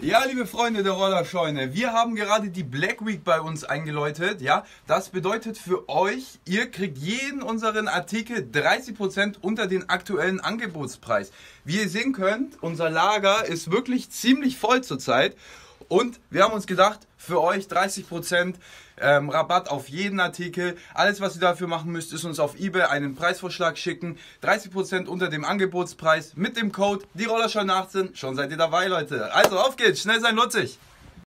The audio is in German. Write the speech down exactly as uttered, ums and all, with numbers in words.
Ja, liebe Freunde der Rollerscheune, wir haben gerade die Black Week bei uns eingeläutet. Ja, das bedeutet für euch, ihr kriegt jeden unseren Artikel dreißig Prozent unter den aktuellen Angebotspreis. Wie ihr sehen könnt, unser Lager ist wirklich ziemlich voll zurzeit. Und wir haben uns gedacht, für euch dreißig Prozent ähm, Rabatt auf jeden Artikel. Alles, was ihr dafür machen müsst, ist uns auf eBay einen Preisvorschlag schicken. dreißig Prozent unter dem Angebotspreis mit dem Code die Rollerscheune achtzehn. Schon seid ihr dabei, Leute. Also auf geht's, schnell sein lohnt sich.